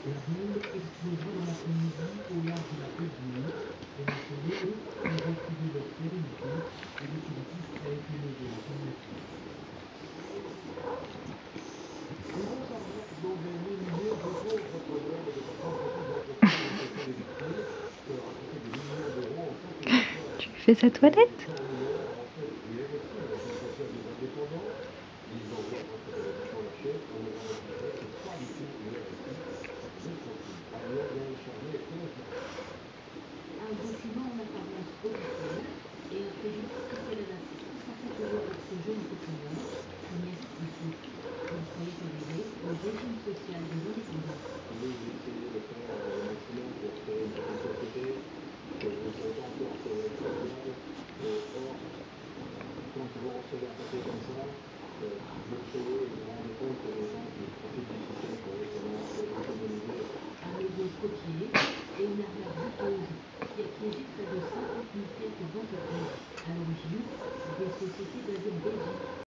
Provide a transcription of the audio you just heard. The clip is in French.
La bombe explosera dans l'après-midi au large de la côte bleue. Les Marseillais, eux, ont retrouvé leur sérénité. Le dispositif a été levé le samedi. Yvon Charbonne, l'Auvergnat Lumière dépose votre legs de votre entreprise d'entretien et de réparation des vitrines. Peut rapporter des millions d'euros en cas que vous soyez Tu fais sa toilette? cornouillère. En fait, il investit le régime social des indépendants. Ils envoient votre télévision la chef. On nous a notifié, c'est pas du tout le RSI. Vous êtes tranquille. À Lyon, Gaël Charlet, TF1. Un document en apparence officiel et un préjudice social à la 650 euros pour ce jeune entrepreneur qui mérite le SMIC. Vous croyez tolérer le régime social des indépendants? Oui, j'ai essayé de faire le maximum pour créer une petite société que je compte encore sur l'aide sociale. Or, quand vous recevez un papier comme ça, vous le payez et vous vous rendez compte qu'il y a des gens qui profitent du système pour autrement économiser. Un logo copié et une arnaque douteuse qui a piégé près de 50 000 têtes d'entreprise. À l'origine, des sociétés basées en Belgique.